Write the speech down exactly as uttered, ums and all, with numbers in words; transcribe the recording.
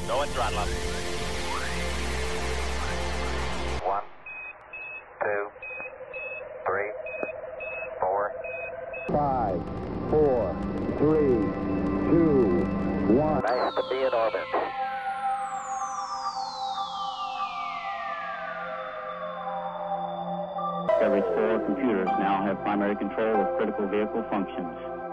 Go and throttle up. One, two, three, four. Five, four, three, two, one. Nice to be in orbit. Discovery's four computers now have primary control of critical vehicle functions.